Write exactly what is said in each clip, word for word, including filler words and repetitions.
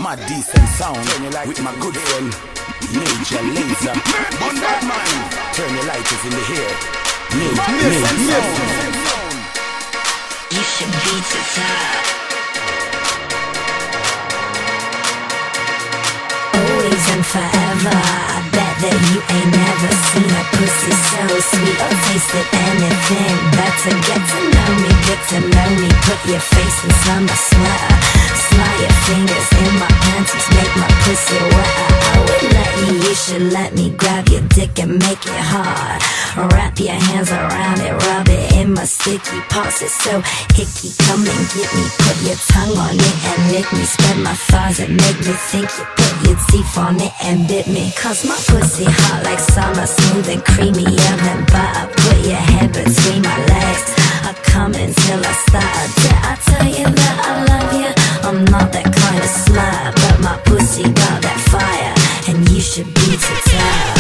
mad decent sound with my good friend Major Lazer. On that man, turn your lighters in the hair. Major sound. You should be to top. Always and forever. I bet that you ain't never seen a pussy so sweet or tasted anything better. Get to know me, get to know me. Put your face inside my sweater. Slide your fingers in my panties, make my pussy wetter. I would let you, you should let me grab your dick and make it hard. Wrap your hands around it, rub it in my sticky parts. It's so hickey, come and get me. Put your tongue on it and lick me. Spread my thighs and make me think you put your teeth on it and bit me. Cause my pussy hot like summer, smooth and creamy, than butter. Put your head between my legs, I come until I start. Did I tell you that I love you? I'm not that kind of slut, but my pussy got that fire, and you should be to tell.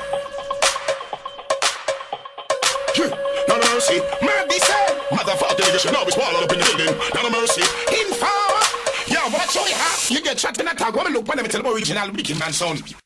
No mercy, man, this motherfucker. investigation now is all up in the building. Not a mercy. Info. Yeah, watch out, yeah. You get shot in a tag. When I look when I tell the original Wicked Man sound.